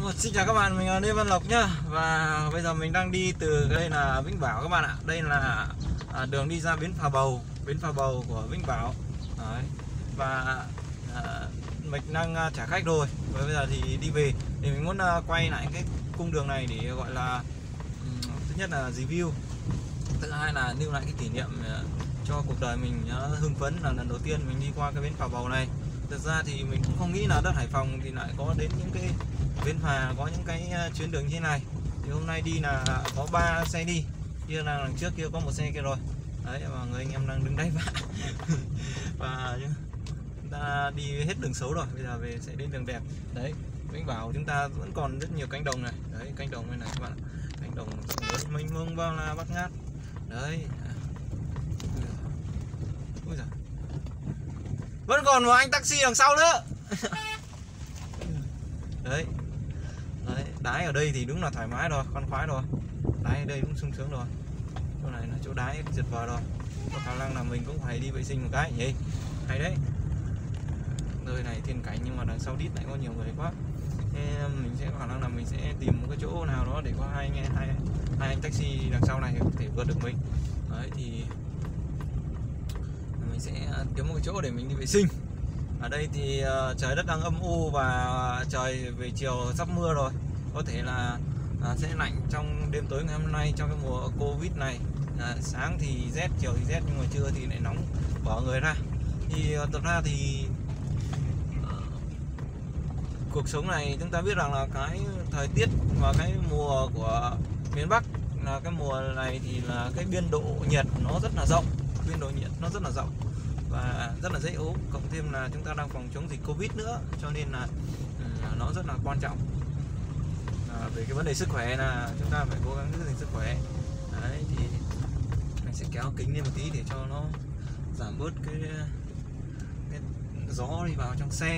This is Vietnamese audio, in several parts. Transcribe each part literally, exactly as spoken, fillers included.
Xin chào các bạn, mình là Lê Văn Lộc nhá. Và bây giờ mình đang đi từ đây là Vĩnh Bảo các bạn ạ. Đây là à, đường đi ra bến Phà Bầu, bến Phà Bầu của Vĩnh Bảo. Đấy. Và à, mình đang à, trả khách rồi. Và bây giờ thì đi về. Thì mình muốn à, quay lại cái cung đường này để gọi là um, thứ nhất là review, thứ hai là lưu lại cái kỷ niệm uh, cho cuộc đời mình uh, hưng phấn là lần đầu tiên mình đi qua cái bến Phà Bầu này. Thực ra thì mình cũng không nghĩ là đất Hải Phòng thì lại có đến những cái bến phà có những cái chuyến đường như thế này. Thì hôm nay đi là có ba xe đi, kia là đằng trước kia có một xe kia rồi đấy, và người anh em đang đứng đấy và và chúng ta đi hết đường xấu rồi, bây giờ về sẽ đến đường đẹp đấy. Vĩnh Bảo chúng ta vẫn còn rất nhiều cánh đồng này đấy, cánh đồng này này các bạn, cánh đồng mênh mông bao la bát ngát đấy. Ôi giời, vẫn còn một anh taxi đằng sau nữa. Đấy. Đấy, đái ở đây thì đúng là thoải mái rồi, khoan khoái rồi. Đái ở đây đúng sung sướng rồi. Chỗ này là chỗ đái tuyệt vời rồi. Có khả năng là mình cũng phải đi vệ sinh một cái nhỉ. Hay đấy. Nơi này thiên cảnh nhưng mà đằng sau đít lại có nhiều người quá. Thế mình sẽ có khả năng là mình sẽ tìm một cái chỗ nào đó để có hai anh hai, hai anh taxi đằng sau này có thể vượt được mình. Đấy thì mình sẽ kiếm một cái chỗ để mình đi vệ sinh. Ở đây thì uh, trời đất đang âm u và trời về chiều sắp mưa rồi. Có thể là uh, sẽ lạnh trong đêm tối ngày hôm nay trong cái mùa Covid này. uh, Sáng thì rét, chiều thì rét, nhưng mà trưa thì lại nóng bỏ người ra. Thì uh, thật ra thì uh, cuộc sống này chúng ta biết rằng là cái thời tiết và cái mùa của miền Bắc là cái mùa này thì là cái biên độ nhiệt nó rất là rộng, biên độ nhiệt nó rất là rộng và rất là dễ ốm, cộng thêm là chúng ta đang phòng chống dịch Covid nữa, cho nên là uh, nó rất là quan trọng. À, về cái vấn đề sức khỏe là chúng ta phải cố gắng giữ gìn sức khỏe. Đấy thì mình sẽ kéo kính lên một tí để cho nó giảm bớt cái, cái gió đi vào trong xe.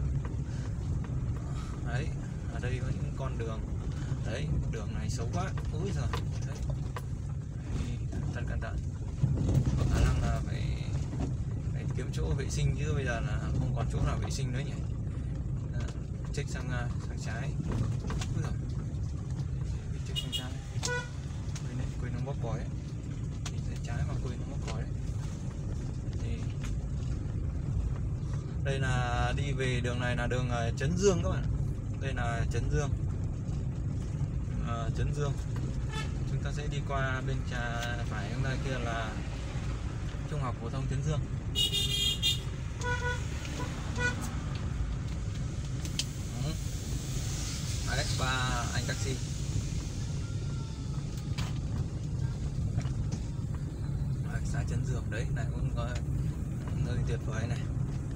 Đấy, ở đây có những con đường. Đấy, đường này xấu quá. Úi giời. Đấy. Cẩn thận cẩn thận. Có khả năng là phải kiếm chỗ vệ sinh chứ bây giờ là không còn chỗ nào vệ sinh nữa nhỉ. À, check sang sang trái. Úi giời. Check sang trái. Quên đấy, quên nó bóp còi ấy. Đi sang trái mà quên nó bóp còi đấy. Thì đây là đi về đường này là đường Trấn Dương các bạn. Đây là Trấn Dương. À, Trấn Dương. Chúng ta sẽ đi qua bên trà phải hôm nay kia là Trung học phổ thông Trấn Dương. Đấy, ba anh taxi. Đấy, xã Trấn Dương đấy, này cũng có nơi tuyệt vời này.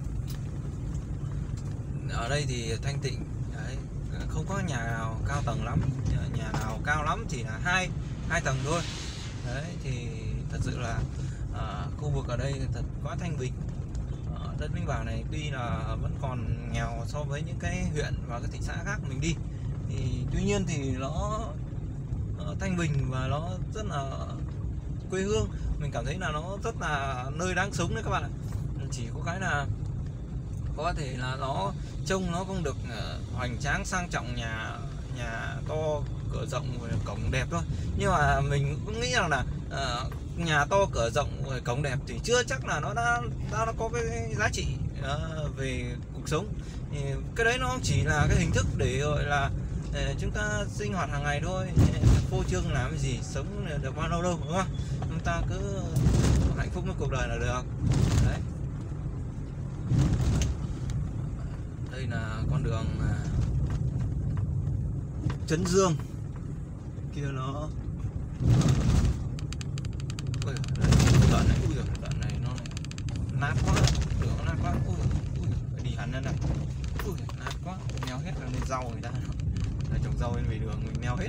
Ở đây thì thanh tịnh đấy, không có nhà nào cao tầng lắm, nhà nào cao lắm chỉ là hai hai tầng thôi. Đấy thì thật sự là uh, khu vực ở đây thật quá thanh bình. Uh, đất Vĩnh Bảo này tuy là vẫn còn nghèo so với những cái huyện và cái thị xã khác mình đi, thì tuy nhiên thì nó uh, thanh bình và nó rất là quê hương. Mình cảm thấy là nó rất là nơi đáng sống đấy các bạn ạ. Chỉ có cái là có thể là nó trông nó không được uh, hoành tráng sang trọng, nhà nhà to cửa rộng rồi cổng đẹp thôi, nhưng mà mình cũng nghĩ rằng là uh, nhà to cửa rộng rồi cổng đẹp thì chưa chắc là nó đã đã, đã có cái giá trị uh, về cuộc sống. Thì cái đấy nó chỉ là cái hình thức để gọi là để chúng ta sinh hoạt hàng ngày thôi, phô trương làm cái gì, sống được bao lâu đâu, đúng không? Chúng ta cứ hạnh phúc với cuộc đời là được. Đấy, đây là con đường Trấn Dương kia nó. Ôi giời, đoạn này, ui giời, đoạn này nó nát quá, đường nó nát quá, ui giời, ui giời, phải đi hẳn lên này, ui giời, nát quá, neo hết là lên rau người ta, là trồng rau lên về đường mình neo hết.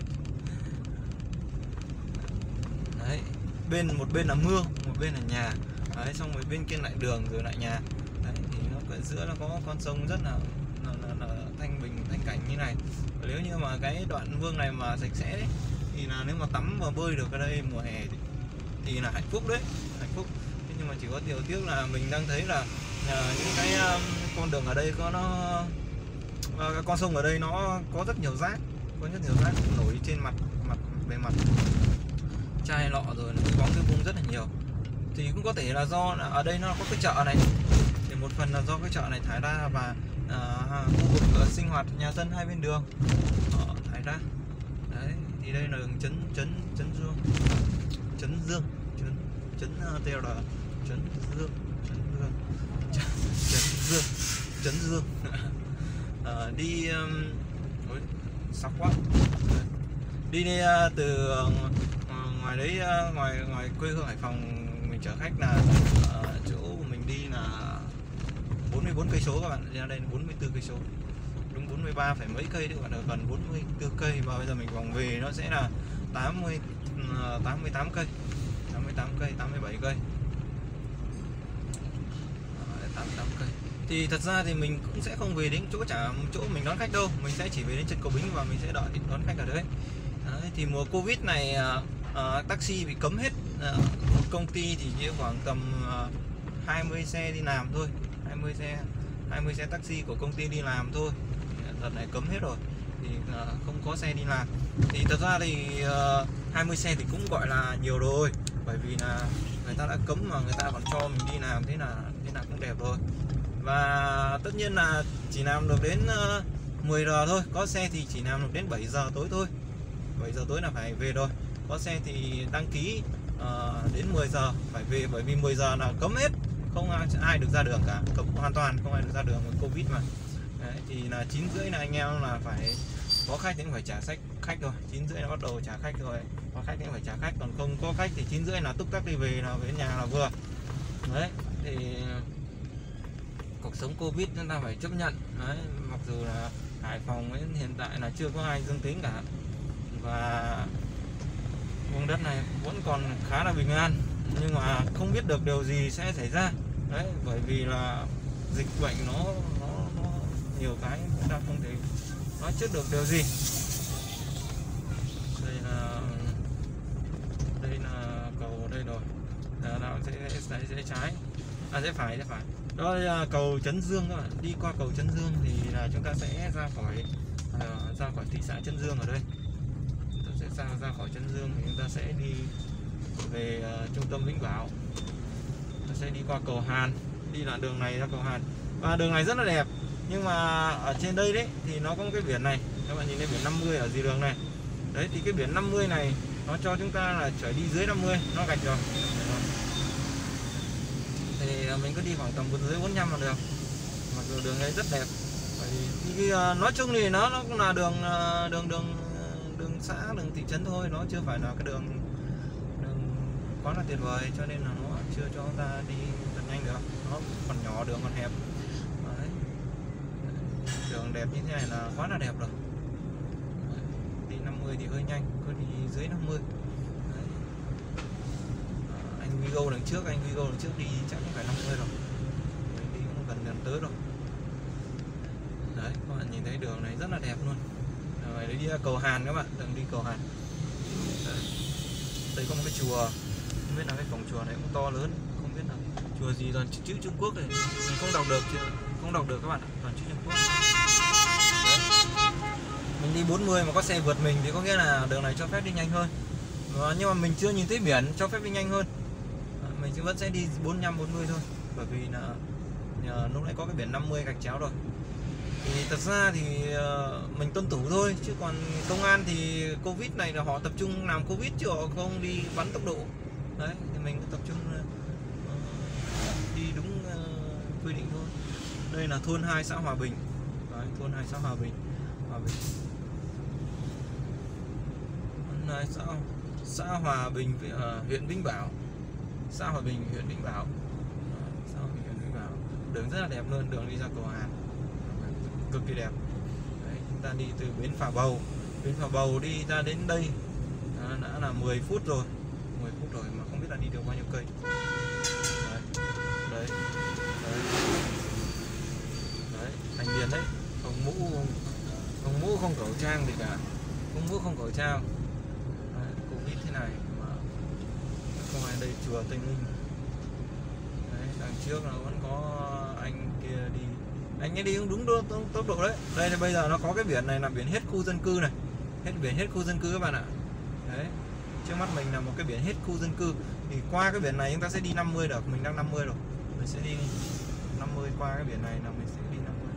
Đấy, bên một bên là mương, một bên là nhà, đấy, xong rồi bên kia lại đường rồi lại nhà. Đấy, thì nó ở giữa nó có con sông rất là, là, là, là thanh bình, thanh cảnh như này. Và nếu như mà cái đoạn mương này mà sạch sẽ đấy, thì là nếu mà tắm và bơi được ở đây mùa hè thì, thì là hạnh phúc đấy, hạnh phúc. Thế nhưng mà chỉ có điều tiếc là mình đang thấy là uh, những cái um, con đường ở đây có nó Và con sông ở đây nó có rất nhiều rác, có rất nhiều rác nổi trên mặt mặt bề mặt chai lọ rồi nó bóng cái bung rất là nhiều. Thì cũng có thể là do là ở đây nó có cái chợ này, thì một phần là do cái chợ này thải ra, và uh, khu vực uh, sinh hoạt nhà dân hai bên đường họ thải ra. Đấy, thì đây là đường Trấn Trấn Trấn Dương, Trấn Dương, Trấn Trấn uh, tê rờ, Trấn Dương, Trấn Dương, Trấn Dương, Trấn Dương. uh, đi um, ôi, sóc quá. Đi, đi uh, từ uh, ngoài đấy, uh, ngoài ngoài quê hương Hải Phòng mình chở khách là uh, chỗ mình đi là bốn mươi bốn cây số các bạn, ra đây bốn mươi tư cây số, đúng bốn mươi ba phẩy mấy cây đấy các bạn, ở gần bốn mươi tư cây, và bây giờ mình vòng về nó sẽ là tám mươi tám mươi tám cây, tám mươi tám cây, tám mươi bảy cây, tám mươi tám cây. Thì thật ra thì mình cũng sẽ không về đến chỗ trả chỗ mình đón khách đâu, mình sẽ chỉ về đến chân cầu Bính và mình sẽ đợi đón khách ở đấy. Đấy, thì mùa Covid này uh, taxi bị cấm hết. Uh, một công ty thì chỉ khoảng tầm uh, hai mươi xe đi làm thôi, hai mươi xe hai mươi xe taxi của công ty đi làm thôi. Đợt này cấm hết rồi, thì uh, không có xe đi làm. Thì thật ra thì uh, hai mươi xe thì cũng gọi là nhiều rồi, bởi vì là người ta đã cấm mà người ta còn cho mình đi làm, thế là thế là cũng đẹp rồi. Và tất nhiên là chỉ làm được đến uh, mười giờ thôi, có xe thì chỉ làm được đến bảy giờ tối thôi, bảy giờ tối là phải về rồi. Có xe thì đăng ký uh, đến mười giờ phải về, bởi vì mười giờ là cấm hết, không ai được ra đường cả, cấm hoàn toàn, không ai được ra đường với Covid mà. Đấy, thì là chín rưỡi là anh em là phải có khách thì phải trả sách khách rồi, chín rưỡi là bắt đầu trả khách rồi, có khách thì phải trả khách, còn không có khách thì chín rưỡi là túc tắc đi về, là về nhà là vừa. Đấy, thì cuộc sống Covid chúng ta phải chấp nhận. Đấy, mặc dù là Hải Phòng ấy, hiện tại là chưa có ai dương tính cả, và vùng đất này vẫn còn khá là bình an, nhưng mà không biết được điều gì sẽ xảy ra. Đấy, bởi vì là dịch bệnh nó nó, nó nhiều cái chúng ta không thể nói trước được điều gì. Đây là đây là cầu đây rồi, là nào sẽ sẽ, sẽ trái, à sẽ phải sẽ phải. Đó là cầu Trấn Dương các bạn. Đi qua cầu Trấn Dương thì là chúng ta sẽ ra khỏi uh, ra khỏi thị xã Trấn Dương ở đây. Sẽ ra, ra khỏi Trấn Dương thì chúng ta sẽ đi về uh, trung tâm Vĩnh Bảo. Chúng ta sẽ đi qua cầu Hàn, đi đoạn đường này ra cầu Hàn. Và đường này rất là đẹp, nhưng mà ở trên đây đấy thì nó có một cái biển này, các bạn nhìn thấy biển năm mươi ở dưới đường này. Đấy, thì cái biển năm mươi này nó cho chúng ta là trở đi dưới năm mươi, nó gạch rồi. Thì mình cứ đi khoảng tầm dưới bốn mươi lăm là được. Mặc dù đường này rất đẹp, bởi vì uh, nói chung thì nó nó cũng là đường uh, đường đường đường xã, đường thị trấn thôi, nó chưa phải là cái đường đường quá là tuyệt vời, cho nên là nó chưa cho ta đi thật nhanh được, nó còn nhỏ, đường còn hẹp. Đấy, đường đẹp như thế này là quá là đẹp rồi. Đấy, đi năm mươi thì hơi nhanh, cứ đi dưới năm mươi. Đấy. À, anh Vigo đằng trước, anh Vigo đằng trước đi chắc cũng phải năm mươi rồi. Đấy, đi cũng gần gần tới rồi. Đấy, các bạn nhìn thấy đường này rất là đẹp luôn. Rồi đấy, đi ra cầu Hàn các bạn, đừng đi cầu Hàn. Đấy. Đây có một cái chùa, không biết là cái cổng chùa này cũng to lớn, không biết là chùa gì, toàn chữ Trung Quốc này, mình không đọc được, không đọc được các bạn, toàn chữ Trung Quốc. Đấy. Mình đi bốn mươi mà có xe vượt mình thì có nghĩa là đường này cho phép đi nhanh hơn. Đó, nhưng mà mình chưa nhìn thấy biển cho phép đi nhanh hơn. Mình vẫn sẽ đi bốn mươi lăm bốn mươi thôi, bởi vì là nhờ lúc nãy có cái biển năm mươi gạch chéo rồi. Thì thật ra thì uh, mình tuân thủ thôi, chứ còn công an thì Covid này là họ tập trung làm Covid chứ họ không đi bắn tốc độ. Đấy, thì mình cứ tập trung uh, đi đúng uh, quy định thôi. Đây là thôn hai xã Hòa Bình. Đấy, thôn hai xã Hòa Bình, Hòa Bình. Thôn hai xã xã Hòa Bình, uh, huyện Vĩnh Bảo. Xã Hòa Bình, huyện Vĩnh Bảo. Đấy, xã Hòa Bình, huyện Vĩnh Bảo. Đường rất là đẹp luôn, đường đi ra cầu Hàn cực kỳ đẹp. Đấy, chúng ta đi từ bến Phà Bầu, bến Phà Bầu đi ra đến đây à, đã là mười phút rồi, mười phút rồi mà không biết là đi được bao nhiêu cây. Đấy, đấy, đấy, đấy, thành điền đấy, không mũ, không mũ không khẩu trang gì cả, không mũ không khẩu trang. Đấy, Covid thế này mà không ai đây, chùa Tây Ninh. Đấy, đằng trước là vẫn có anh kia đi anh ấy đi đúng đúng tốc độ đấy. Đây là bây giờ nó có cái biển này là biển hết khu dân cư này, hết biển hết khu dân cư các bạn ạ. Đấy, trước mắt mình là một cái biển hết khu dân cư, thì qua cái biển này chúng ta sẽ đi năm mươi được. Mình đang năm mươi rồi, mình sẽ đi năm mươi, qua cái biển này là mình sẽ đi năm mươi.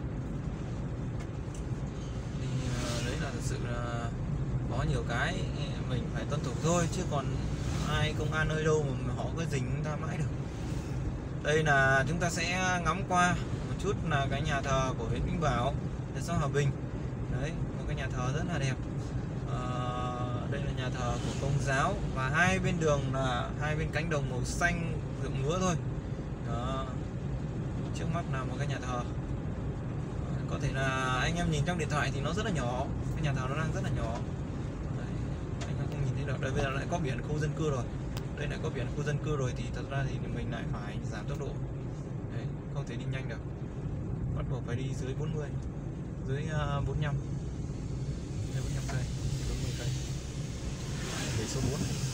Thì đấy là thật sự là có nhiều cái mình phải tuân thủ thôi, chứ còn ai công an nơi đâu mà họ cứ dình chúng ta mãi được. Đây là chúng ta sẽ ngắm qua một chút là cái nhà thờ của huyện Vĩnh Bảo, tại xã Hòa Bình. Đấy, một cái nhà thờ rất là đẹp. À, đây là nhà thờ của Công giáo, và hai bên đường là hai bên cánh đồng màu xanh ruộng lúa thôi. Đó, trước mắt là một cái nhà thờ. Có thể là anh em nhìn trong điện thoại thì nó rất là nhỏ, cái nhà thờ nó đang rất là nhỏ. Đấy, anh em không nhìn thấy được. Đây bây giờ lại có biển khu dân cư rồi. Đây lại có biển khu dân cư rồi thì thật ra thì mình lại phải giảm tốc độ. Đấy, không thể đi nhanh được, bắt buộc phải đi dưới bốn mươi, dưới uh, bốn mươi lăm, dưới bốn mươi lăm cây, bốn mươi cây. Để số bốn này.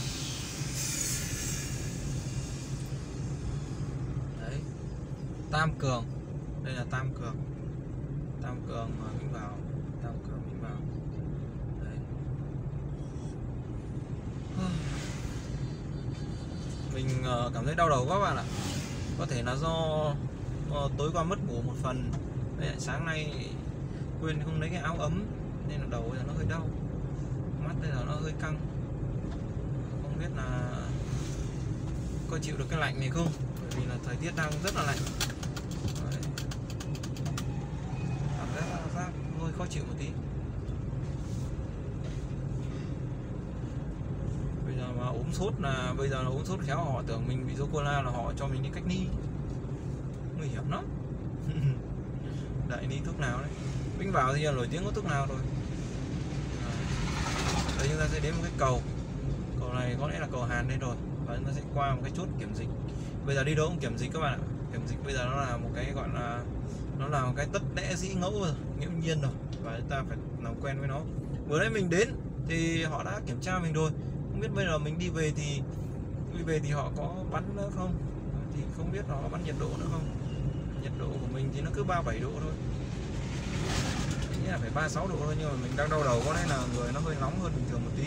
Đấy, Tam Cường, đây là Tam Cường, Tam Cường mà Vĩnh Bảo, Tam Cường Vĩnh Bảo. Đấy. Mình cảm thấy đau đầu quá các bạn ạ. Có thể là do uh, tối qua mất ngủ một phần. Đấy, sáng nay quên không lấy cái áo ấm nên là đầu bây giờ nó hơi đau, mắt bây giờ nó hơi căng. Không biết là có chịu được cái lạnh này không, bởi vì là thời tiết đang rất là lạnh. Đấy. Cảm giác giác hơi khó chịu một tí. Bây giờ mà ốm sốt là bây giờ là ốm sốt khéo họ tưởng mình bị sô-cô-la là họ cho mình đi cách ly, nguy hiểm lắm. Đại đi thuốc nào đấy. Vĩnh Bảo thì là nổi tiếng có thuốc nào rồi. À, đây chúng ta sẽ đến một cái cầu. Cầu này có lẽ là cầu Hàn đây rồi, và chúng ta sẽ qua một cái chốt kiểm dịch. Bây giờ đi đâu cũng kiểm dịch các bạn ạ. Kiểm dịch bây giờ nó là một cái gọi là nó là một cái tất lẽ dĩ ngẫu rồi, nghiễm nhiên rồi, và chúng ta phải làm quen với nó. Vừa nãy mình đến thì họ đã kiểm tra mình rồi. Không biết bây giờ mình đi về thì đi về thì họ có bắn nữa không, thì không biết họ có bắn nhiệt độ nữa không. Nhiệt độ của mình thì nó cứ ba mươi bảy độ thôi, nghĩa là phải ba mươi sáu độ thôi, nhưng mà mình đang đau đầu, có lẽ là người nó hơi nóng hơn bình thường một tí.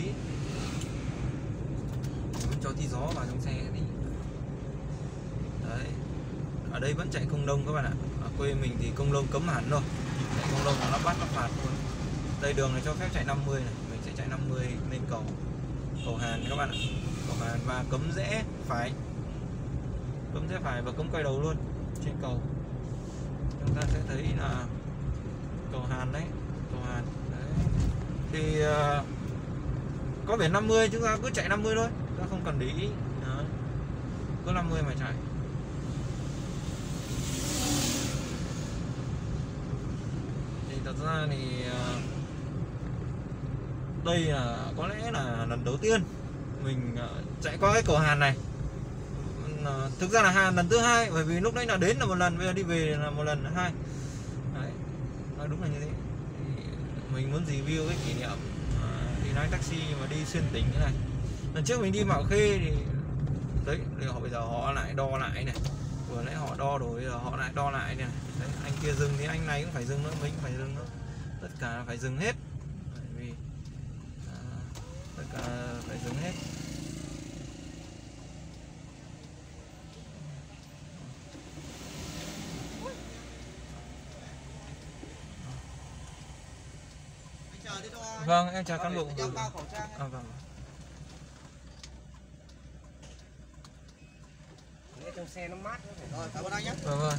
Mình cho tí gió vào trong xe đi. Đấy, ở đây vẫn chạy công nông các bạn ạ. Ở quê mình thì công nông cấm hẳn rồi, chạy công nông là nó bắt nó phạt luôn. Đây đường này cho phép chạy năm mươi này, mình sẽ chạy năm mươi lên cầu cầu Hàn các bạn ạ. Cầu Hàn và cấm rẽ phải, cấm rẽ phải và cấm quay đầu luôn trên cầu. Chúng ta sẽ thấy là cầu Hàn đấy, cầu Hàn đấy. Thì uh, có biển năm mươi, chúng ta cứ chạy năm mươi thôi, chúng ta không cần để ý. Đấy, cứ năm mươi mà chạy. Thì thật ra thì uh, đây là có lẽ là lần đầu tiên mình uh, chạy qua cái cầu Hàn này. Uh, thực ra là Hàn lần thứ hai, bởi vì lúc đấy là đến là một lần, bây giờ đi về là một lần, là hai. Đấy, nói đúng là như thế. Thì mình muốn review cái kỷ niệm uh, đi lái taxi mà đi xuyên tỉnh như này. Lần trước mình đi Mạo Khê thì đấy, thì họ bây giờ họ lại đo lại này, vừa nãy họ đo rồi, bây giờ họ lại đo lại này. Đấy, anh kia dừng thì anh này cũng phải dừng nữa, mình cũng phải dừng nữa, tất cả phải dừng hết, bởi vì uh, tất cả phải dừng hết. Vâng, em chào cán bộ. À, vâng. Trong xe nó mát. Rồi, cảm ơn anh nhé. Vâng, vâng.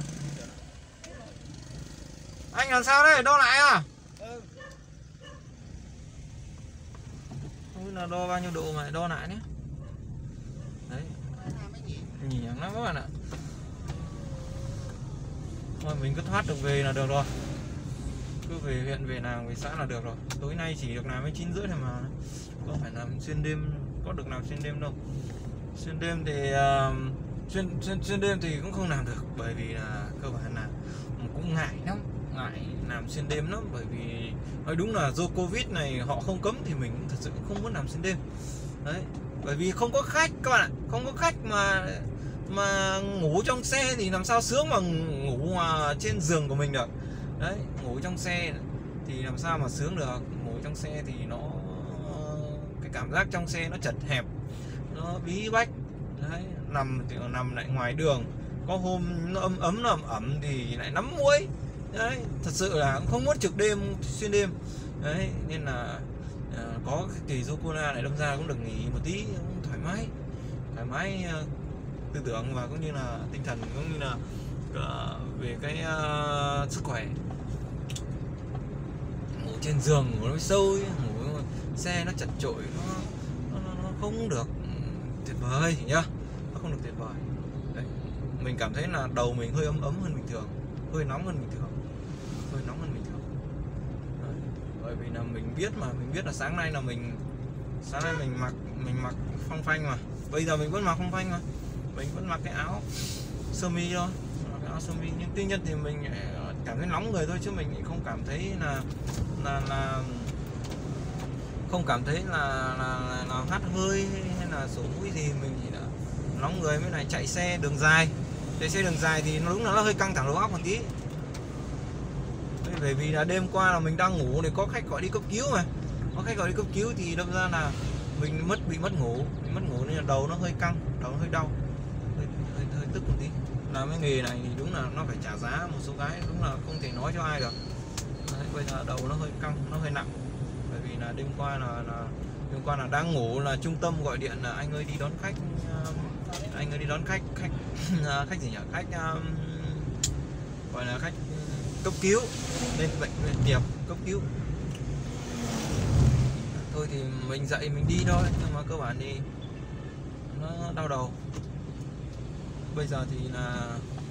Anh làm sao đấy? Đo lại à? Ừ. Không biết là đo bao nhiêu độ mà đo lại nhé. Đấy. Nhỉ lắm các bạn ạ. Thôi mình cứ thoát được về là được rồi. Cứ về huyện, về làng, về xã là được rồi. Tối nay chỉ được làm đến chín rưỡi thôi mà, không phải làm xuyên đêm, có được làm xuyên đêm đâu. Xuyên đêm thì uh, xuyên, xuyên xuyên đêm thì cũng không làm được, bởi vì là cơ bản là cũng ngại lắm, ngại làm xuyên đêm lắm, bởi vì nói đúng là do Covid này họ không cấm thì mình thật sự không muốn làm xuyên đêm. Đấy, bởi vì không có khách các bạn ạ, không có khách mà Mà ngủ trong xe thì làm sao sướng mà ngủ trên giường của mình được. Đấy, ngủ trong xe thì làm sao mà sướng được. Ngủ trong xe thì nó, cái cảm giác trong xe nó chật hẹp, nó bí bách. Đấy, nằm thì nằm lại ngoài đường, có hôm nó ấm ấm nó ẩm ẩm thì lại nắm muỗi. Đấy, thật sự là cũng không muốn trực đêm xuyên đêm. Đấy, nên là à, có cái kỳ Yokohama này đâm ra cũng được nghỉ một tí, cũng thoải mái, thoải mái uh, tư tưởng và cũng như là tinh thần, cũng như là uh, về cái uh, sức khỏe. Ngủ trên giường ngủ nó sâu, ngủ xe nó chật chội, nó, nó, nó không được tuyệt vời nhá, nó không được tuyệt vời. Đấy, mình cảm thấy là đầu mình hơi ấm ấm hơn bình thường, hơi nóng hơn bình thường, hơi nóng hơn bình thường. Đấy, bởi vì là mình biết mà, mình biết là sáng nay là mình sáng nay mình mặc mình mặc phong phanh mà, bây giờ mình vẫn mặc phong phanh mà, mình vẫn mặc cái áo sơ mi thôi, cái áo sơ mi, nhưng tuy nhiên thì mình cảm thấy nóng người thôi, chứ mình không cảm thấy là là là không cảm thấy là là, là, là hắt hơi hay là sổ mũi gì. Mình chỉ là nóng người. Với này chạy xe đường dài, chạy xe đường dài thì nó đúng là nó hơi căng thẳng đầu óc một tí. Bởi vì là đêm qua là mình đang ngủ thì có khách gọi đi cấp cứu mà, có khách gọi đi cấp cứu thì đâm ra là mình mất bị mất ngủ, bị mất ngủ nên là đầu nó hơi căng, đầu nó hơi đau, hơi, hơi, hơi tức một tí. Làm cái nghề này thì đúng là nó phải trả giá một số cái, đúng là không thể nói cho ai được. Đấy, bây giờ đầu nó hơi căng, nó hơi nặng. Bởi vì là đêm qua là, là đêm qua là đang ngủ là trung tâm gọi điện là anh ơi đi đón khách, uh, anh ơi đi đón khách, khách uh, khách gì nhỉ, khách uh, gọi là khách cấp cứu, lên bệnh viện tiệp cấp cứu. Thôi thì mình dậy mình đi thôi, nhưng mà cơ bản thì nó đau đầu. Bây giờ thì là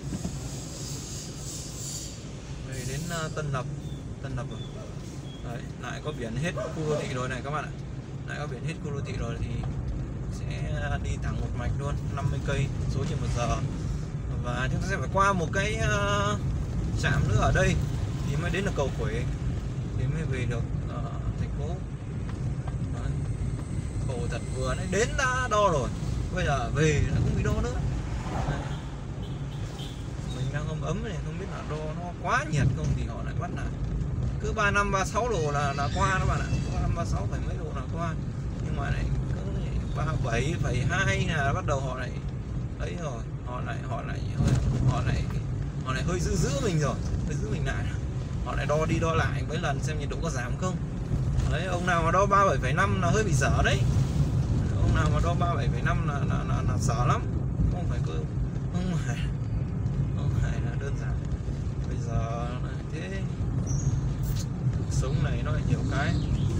về đến Tân Lập, Tân Lập rồi. Đấy, lại có biển hết khu đô thị rồi này các bạn ạ. Lại có biển hết khu đô thị rồi thì sẽ đi thẳng một mạch luôn, năm mươi cây số trên một giờ. Và chúng ta sẽ phải qua một cái uh, trạm nữa ở đây thì mới đến được cầu Quế, thì mới về được uh, thành phố. Đấy, khổ thật, vừa nãy đến đã đo rồi, bây giờ về nó cũng bị đo nữa. Đấy, mình đang ấm ấm này, không biết là đo nó quá nhiệt không thì họ lại bắt lại cứ ba năm ba sáu độ là là qua các bạn ạ, ba năm ba sáu phải mấy độ là qua, nhưng mà lại cứ ba bảy phẩy hai là bắt đầu họ lại ấy rồi, họ lại họ lại họ lại họ lại hơi giữ giữ mình rồi, hơi giữ mình lại, họ lại đo đi đo lại mấy lần xem nhiệt độ có giảm không. Đấy, ông nào mà đo ba bảy phẩy năm là hơi bị dở đấy, ông nào mà đo ba bảy phẩy năm là là là, là dở lắm, không phải cứ không phải không phải là đơn giản. Bây giờ thế sống này nó lại nhiều cái.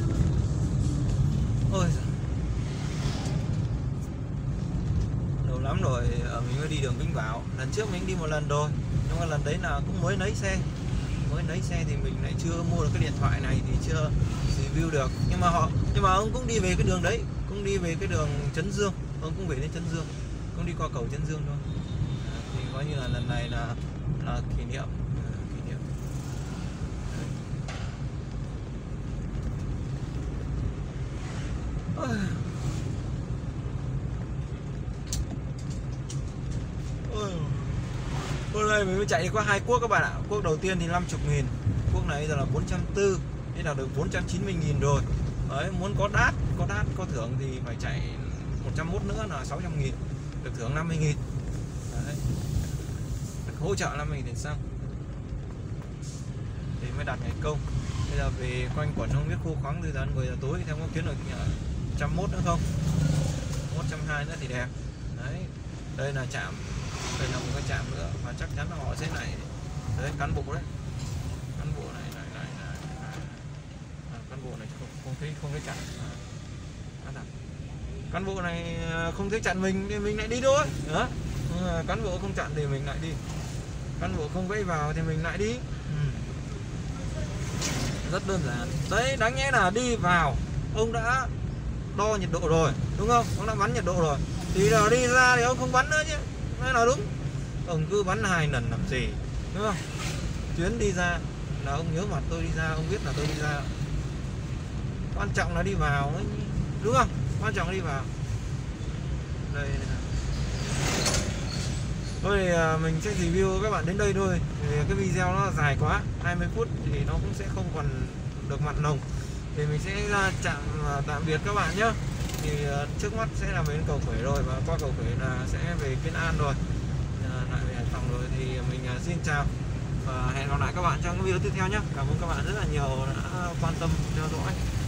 Ôi giời, lâu lắm rồi mình mới đi đường Vĩnh Bảo. Lần trước mình đi một lần rồi, nhưng mà lần đấy là cũng mới lấy xe, mới lấy xe thì mình lại chưa mua được cái điện thoại này thì chưa review được. Nhưng mà họ nhưng mà ông cũng đi về cái đường đấy, cũng đi về cái đường Trấn Dương, ông cũng về đến Trấn Dương, cũng đi qua cầu Trấn Dương thôi. À, thì coi như là lần này là là kỷ niệm. Hôm nay mình mới chạy đi qua hai cuốc các bạn ạ. Cuốc đầu tiên thì năm mươi nghìn, cuốc này giờ là bốn trăm bốn mươi, thế là được bốn trăm chín mươi nghìn rồi. Đấy, muốn có đát, có đát, có thưởng thì phải chạy một trăm mốt nữa là sáu trăm nghìn, được thưởng năm mươi nghìn. Đấy, được hỗ trợ năm mươi nghìn tiền xăng thì mới đạt ngày công. Bây giờ về quanh quẩn không biết khô khoắng từ giờ mười giờ tối, theo có kiếm được một trăm mốt nữa không, một trăm hai mươi nữa thì đẹp. Đấy, đây là trạm, đây là một cái trạm nữa và chắc chắn là họ sẽ lại đấy, cán bộ đấy, cán bộ này này này, này, này. À, cán bộ này không không thấy không thấy chặn, à, cán bộ này không thấy chặn mình thì mình lại đi thôi. Đó, cán bộ không chặn thì mình lại đi, cán bộ không vẫy vào thì mình lại đi. Ừ, rất đơn giản. Đấy, đáng nhẽ là đi vào ông đã đo nhiệt độ rồi đúng không, ông đã bắn nhiệt độ rồi thì là đi ra thì ông không bắn nữa chứ, nói là đúng. Ông cứ bắn hai lần làm gì đúng không? Chuyến đi ra là ông nhớ mặt tôi đi ra, ông biết là tôi đi ra. Quan trọng là đi vào đúng không? Quan trọng là đi vào. Đây Thôi thì à, mình sẽ review các bạn đến đây thôi. Thì cái video nó dài quá, hai mươi phút thì nó cũng sẽ không còn được mặn nồng. Thì mình sẽ ra chạm à, tạm biệt các bạn nhé. Thì à, trước mắt sẽ là bến Cầu Khởi rồi, và qua Cầu Khởi là sẽ về Kiến An rồi, à, lại về Hải Phòng rồi. Thì mình à, xin chào và hẹn gặp lại các bạn trong cái video tiếp theo nhé. Cảm ơn các bạn rất là nhiều đã quan tâm theo dõi.